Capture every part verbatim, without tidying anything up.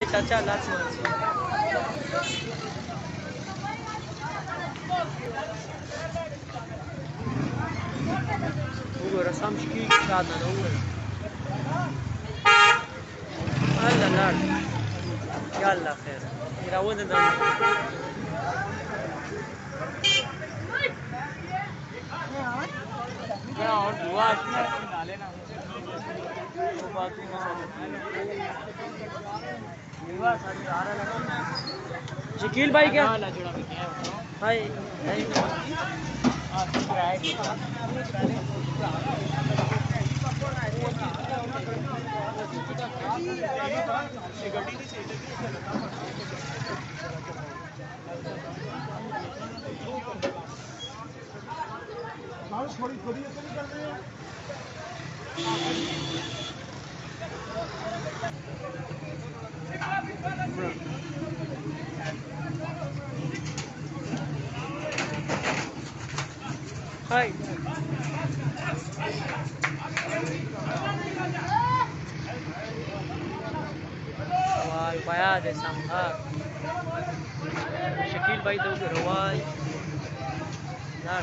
चाचा लाच ورسي وګوره سم شي شاده نه وای الله لاړ یا الله خیر راونه ده या और दुआ डाले ना वो बात नहीं ना शकील भाई क्या भाई भाई थोड़ी थोड़ी तो नहीं कर रहे हैं हाय वाई वाया दे संभा शकील भाई तो रवाई यार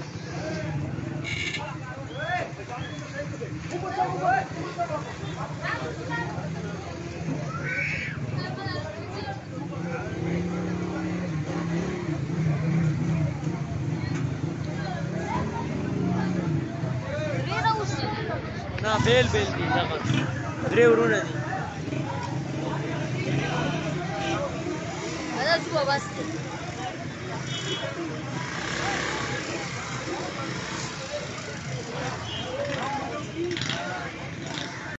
ना बेल बेल दी जगह درې ورونه دي هذا شو بس